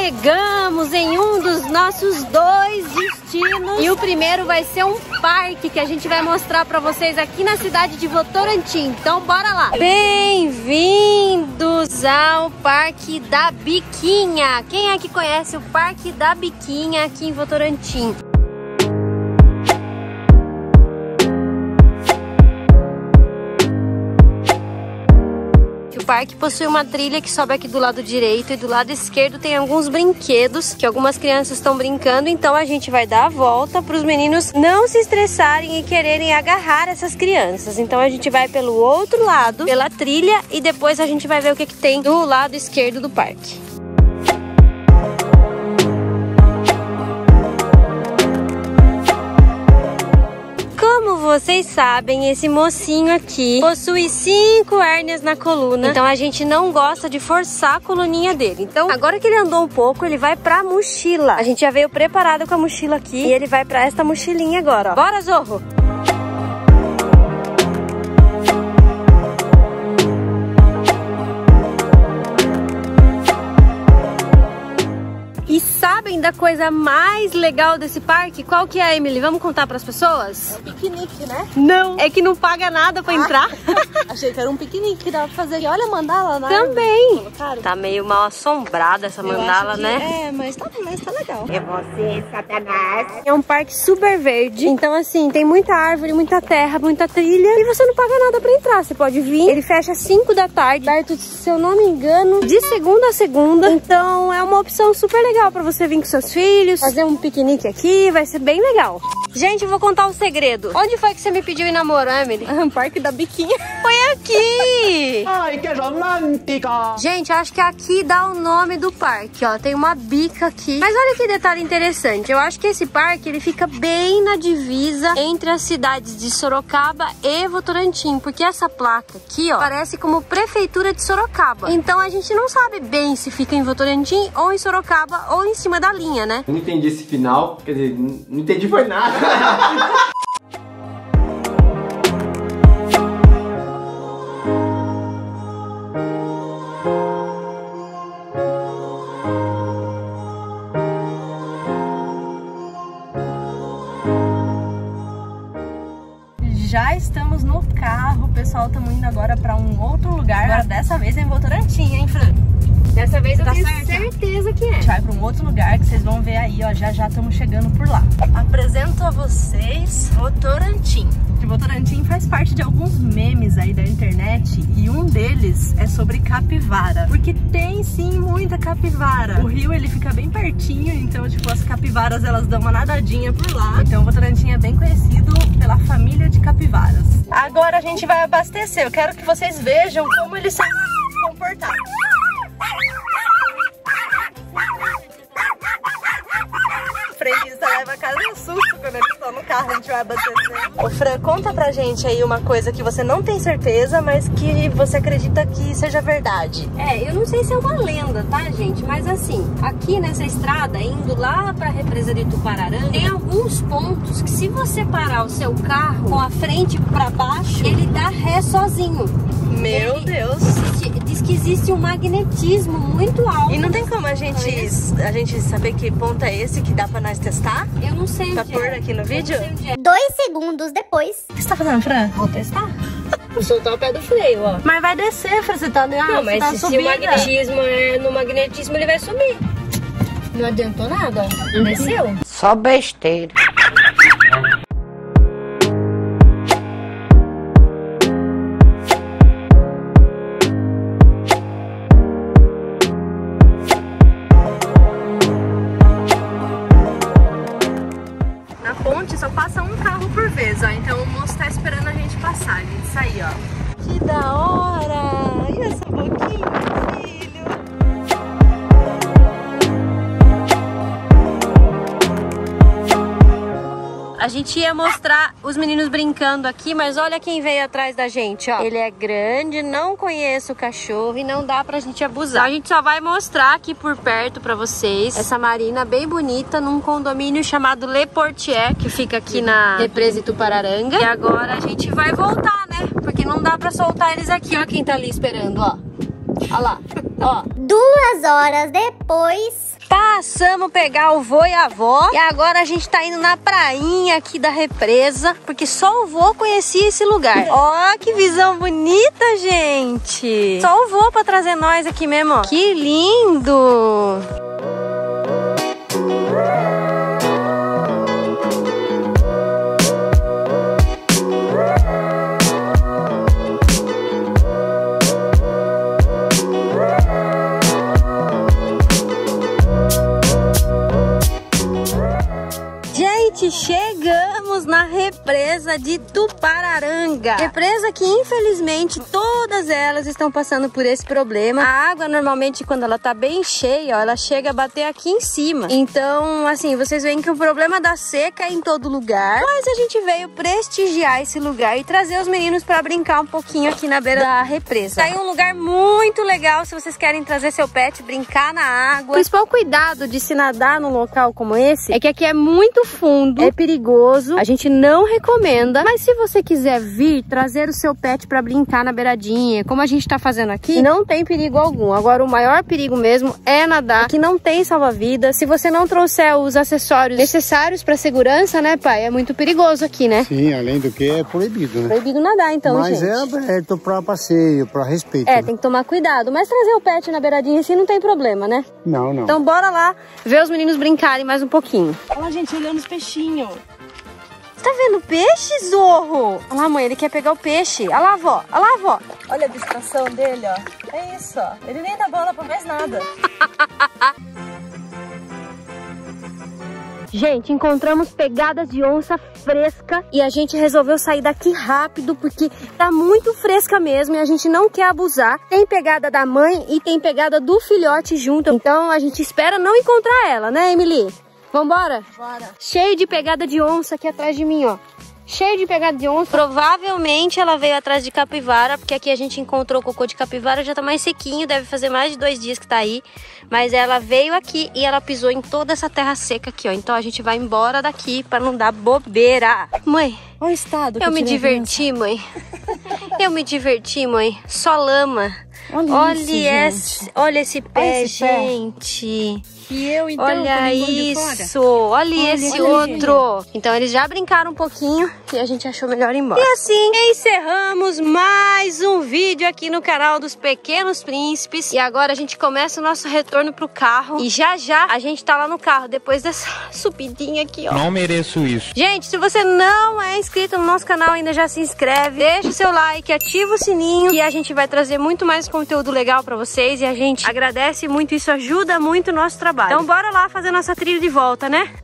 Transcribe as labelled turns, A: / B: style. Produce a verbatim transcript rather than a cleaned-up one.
A: chegamos em um dos nossos dois destinos. E o primeiro vai ser um parque que a gente vai mostrar pra vocês aqui na cidade de Votorantim. Então bora lá! Bem-vindos ao Parque da Biquinha. Quem é que conhece o Parque da Biquinha aqui em Votorantim? O parque possui uma trilha que sobe aqui do lado direito e do lado esquerdo tem alguns brinquedos que algumas crianças estão brincando, então a gente vai dar a volta para os meninos não se estressarem e quererem agarrar essas crianças. Então a gente vai pelo outro lado, pela trilha, e depois a gente vai ver o que, que tem do lado esquerdo do parque. Como vocês sabem, esse mocinho aqui possui cinco hérnias na coluna, então a gente não gosta de forçar a coluninha dele. Então, agora que ele andou um pouco, ele vai pra mochila. A gente já veio preparado com a mochila aqui e ele vai pra esta mochilinha agora, ó. Bora, Zorro! Sabem da coisa mais legal desse parque? Qual que é, Emily? Vamos contar para as pessoas?
B: É um piquenique, né?
A: Não, é que não paga nada para ah. entrar.
B: Achei que era um piquenique que dava pra fazer. E olha a mandala, né?
A: Também. Tá meio mal assombrada essa mandala,
B: que,
A: né?
B: É, mas tá, mas tá legal.
C: É você, Satanás.
A: É um parque super verde. Então, assim, tem muita árvore, muita terra, muita trilha. E você não paga nada para entrar. Você pode vir. Ele fecha às cinco da tarde, aberto, se eu não me engano, de segunda a segunda. Então, é uma opção super legal para você vir com seus filhos, fazer um piquenique aqui, vai ser bem legal. Gente, eu vou contar um segredo. Onde foi que você me pediu em namoro, Emily?
B: Um Parque da Biquinha.
A: Foi aqui!
C: Ai, que romântica!
A: Gente, acho que aqui dá o nome do parque, ó. Tem uma bica aqui. Mas olha que detalhe interessante. Eu acho que esse parque, ele fica bem na divisa entre as cidades de Sorocaba e Votorantim. Porque essa placa aqui, ó, parece como Prefeitura de Sorocaba. Então a gente não sabe bem se fica em Votorantim ou em Sorocaba ou em cima da linha, né?
D: Eu não entendi esse final, quer dizer, não entendi foi nada.
B: Já estamos no carro, pessoal. Estamos indo agora para um outro lugar. Agora dessa vez é em Votorantim, hein, Fran?
A: Dessa vez eu
B: tá
A: tenho
B: certo.
A: certeza que é.
B: A gente vai para um outro lugar que vocês vão ver aí, ó. Já já estamos chegando por lá. Apresento a vocês Votorantim. De Votorantim faz parte de alguns memes aí da internet e um deles é sobre capivara, porque tem sim muita capivara. O rio ele fica bem pertinho, então tipo as capivaras elas dão uma nadadinha por lá. Então Votorantim é bem conhecido pela família de capivaras. Agora a gente vai abastecer. Eu quero que vocês vejam como eles são comportados. Freguista leva cada susto quando eles estão no carro, a gente vai abastecer. Ô Fran, conta pra gente aí uma coisa que você não tem certeza, mas que você acredita que seja verdade.
A: É, eu não sei se é uma lenda, tá, gente? Mas assim, aqui nessa estrada, indo lá pra represa de Tupararanga, tem alguns pontos que se você parar o seu carro com a frente pra baixo, ele dá ré sozinho.
B: Meu
A: ele,
B: Deus!
A: Diz que existe um magnetismo muito alto.
B: E não tem como a gente, a gente saber que ponto é esse que dá pra nós testar?
A: Eu não sei.
B: Pra pôr aqui no vídeo?
A: É.
C: Dois segundos depois.
B: O que você tá fazendo, Fran?
A: Vou testar. Vou soltar o pé do freio, ó.
B: Mas vai descer, Fran, você tá, né?
A: Não, mas
B: tá
A: se, se o magnetismo é no magnetismo, ele vai subir. Não adiantou nada, ó. Não desceu?
C: Só besteira.
B: Só passa um carro por vez, ó. Então o moço tá esperando a gente passar, a gente sair, ó. Que da hora! E essa boquinha, filho?
A: A gente ia mostrar os meninos brincando aqui, mas olha quem veio atrás da gente, ó. Ele é grande, não conheço o cachorro e não dá pra gente abusar. A gente só vai mostrar aqui por perto pra vocês essa marina bem bonita num condomínio chamado Le Portier, que fica aqui na represa de Tupararanga. E agora a gente vai voltar, né? Porque não dá pra soltar eles aqui. Ó quem tá ali esperando, ó. Olha lá. Ó,
C: Duas horas depois...
A: passamos pegar o vô e a avó. E agora a gente tá indo na prainha aqui da represa, porque só o vô conhecia esse lugar. Ó, que visão bonita, gente. Só o vô pra trazer nós aqui mesmo, ó. Que lindo. Chegamos na represa de Tupararanga. Represa que infelizmente todas elas estão passando por esse problema. A água normalmente quando ela tá bem cheia, ó, ela chega a bater aqui em cima. Então, assim, vocês veem que o problema da seca é em todo lugar. Mas a gente veio prestigiar esse lugar e trazer os meninos para brincar um pouquinho aqui na beira da represa. Tá aí um lugar muito legal se vocês querem trazer seu pet, brincar na água. O principal cuidado de se nadar num local como esse é que aqui é muito fundo. É perigoso, a gente não recomenda, mas se você quiser vir trazer o seu pet para brincar na beiradinha, como a gente tá fazendo aqui, não tem perigo algum. Agora o maior perigo mesmo é nadar, que não tem salva-vidas. Se você não trouxer os acessórios necessários para segurança, né, pai? É muito perigoso aqui, né?
E: Sim, além do que é proibido, né?
A: Proibido nadar, então,
E: mas
A: gente.
E: Mas é aberto para passeio, para respeito.
A: É,
E: né?
A: tem que tomar cuidado, mas trazer o pet na beiradinha assim não tem problema, né?
E: Não, não.
A: Então bora lá ver os meninos brincarem mais um pouquinho. Olha lá, gente, olhando os peixinhos. Tá vendo peixe, Zorro? Olha lá, mãe, ele quer pegar o peixe. Olha lá, vó. Olha lá, vó.
B: Olha a distração dele, ó. É isso, ó. Ele nem dá bola pra mais nada.
A: Gente, encontramos pegadas de onça fresca e a gente resolveu sair daqui rápido porque tá muito fresca mesmo e a gente não quer abusar. Tem pegada da mãe e tem pegada do filhote junto. Então a gente espera não encontrar ela, né, Emily? Vambora?
B: Bora.
A: Cheio de pegada de onça aqui atrás de mim, ó. Cheio de pegada de onça. Provavelmente ela veio atrás de capivara, porque aqui a gente encontrou o cocô de capivara, já tá mais sequinho, deve fazer mais de dois dias que tá aí. Mas ela veio aqui e ela pisou em toda essa terra seca aqui, ó. Então a gente vai embora daqui pra não dar bobeira. Mãe,
B: olha o estado que
A: eu me diverti, mãe. Eu me diverti, mãe. Só lama. Olha, olha isso, esse, olha esse pé, olha esse gente.
B: Pé. E eu, então,
A: olha isso, olha, olha esse olha, outro. Gente. Então eles já brincaram um pouquinho e a gente achou melhor ir embora. E assim encerramos mais um vídeo aqui no canal dos Pequenos Príncipes. E agora a gente começa o nosso retorno pro carro. E já já a gente tá lá no carro, depois dessa subidinha aqui, ó.
F: Não mereço isso.
A: Gente, se você não é inscrito no nosso canal ainda, já se inscreve. Deixa o seu like, ativa o sininho, que a gente vai trazer muito mais conteúdo legal pra vocês. E a gente agradece muito, isso ajuda muito o nosso trabalho. Então bora lá fazer nossa trilha de volta, né?